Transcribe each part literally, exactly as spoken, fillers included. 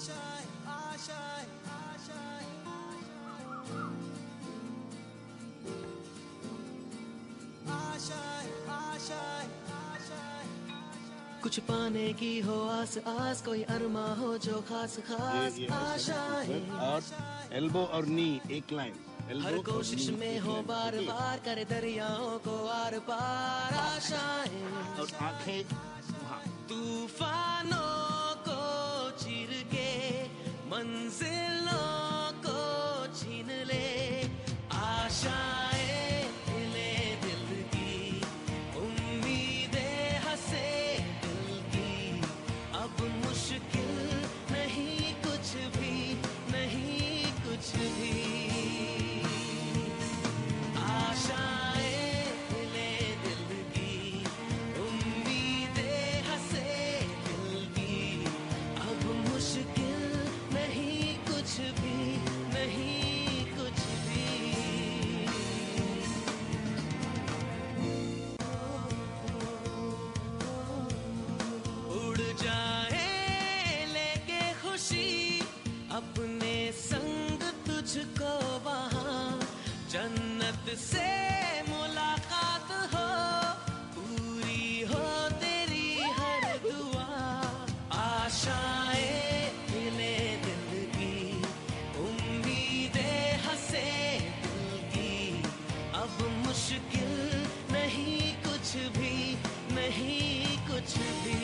आशाएं आशाएं आशाएं आशाएं आशाएं आशाएं कुछ पाने की हो आस आस, कोई अरमा हो जो खास खास आशाएं। और एल्बो और नी एक लाइन, हर कोशिश में हो बार बार, करे दरियाओं को आर पार आशाएं। और आंखें तूफानों को चीर के मंजिलों को छीन ले आशाएं, ले दिल की उम्मीदें हंसे दिल की। अब मुश्किल नहीं कुछ भी, नहीं कुछ भी। आशाएं ले दिल की उम्मीदें हंसे दिल की। अब मुश्किल नहीं कुछ भी, नहीं कुछ भी। उड़ जाए लेके खुशी अपने संग तुझको वहाँ, जन्नत से मुलाकात हो, पूरी हो तेरी हर दुआ। आशाएं मिले दिल की उम्मीदें हंसे दिल की। अब मुश्किल नहीं कुछ भी, नहीं कुछ भी।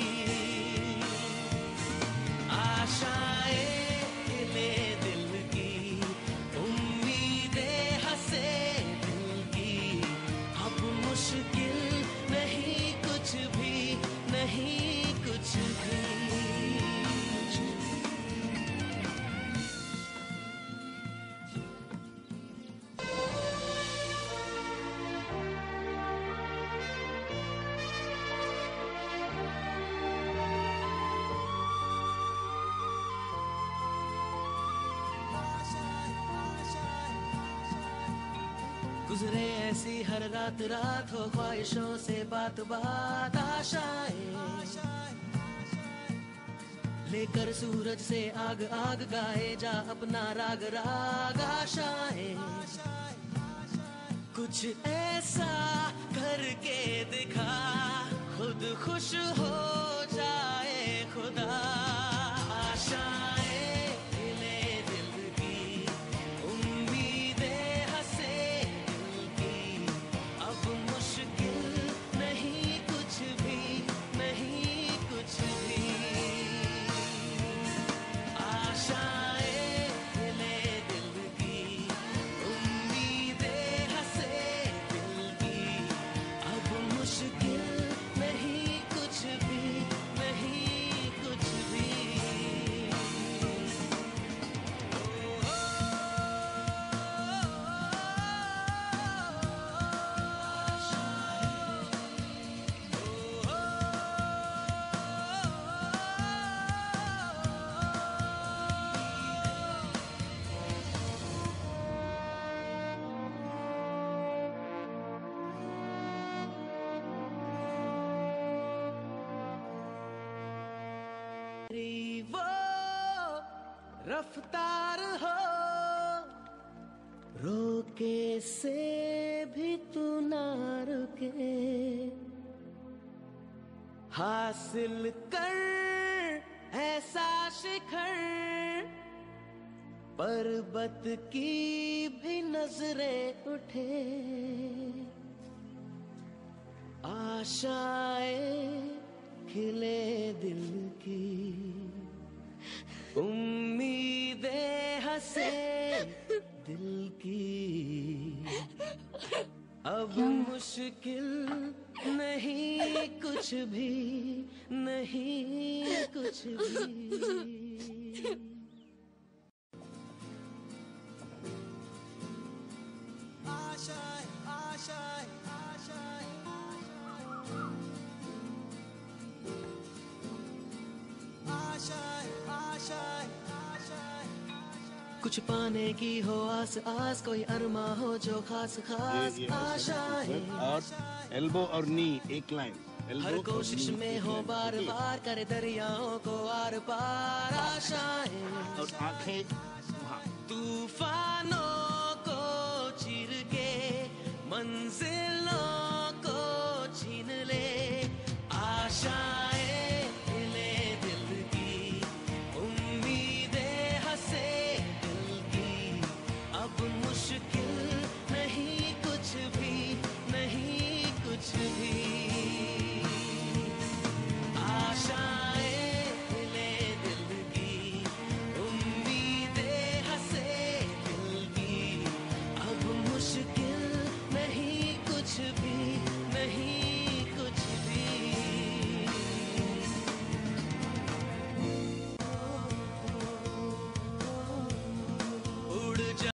आशाएं मिले दिल की उम्मीदें हंसे दिल की। अब मुश्किल नहीं कुछ भी, नहीं कुछ भी। गुजरे ऐसी हर रात रात, हो ख्वाहिशों से बात बात। आशाएं लेकर सूरज से आग आग, गाए जा अपना राग राग। आशाएं कुछ ऐसा करके दिखा, खुद खुश हो जाए खुदा। आशाएं मिले दिल की उम्मीदें हंसे दिल की। अब मुश्किल नहीं कुछ भी, नहीं कुछ भी। आशाएं मिले दिल की उम्मीदें हंसे दिल की। अब मुश्किल नहीं कुछ भी, नहीं कुछ भी। तेरी वो रफ्तार हो, रोके से भी तू ना रुके। हासिल कर ऐसा शिखर, पर्वत की भी नजरें उठे। आशाएं खिले दिल की उम्मीदें हंसे दिल की। अब मुश्किल नहीं कुछ भी, नहीं कुछ भी। आशाएं आशाएं आशाएं आशाएं आशाएं आशाएं कुछ पाने की हो आस आस, कोई अरमा हो जो खास खास। आशाएं और एल्बो और नी एक लाइन, elbow हर और कोशिश knee में एक हो line पे, बार okay? बार करे दरियाओं को आर पार आशाएं और आंखें वहाँ तूफानों को चीर के मंजिलों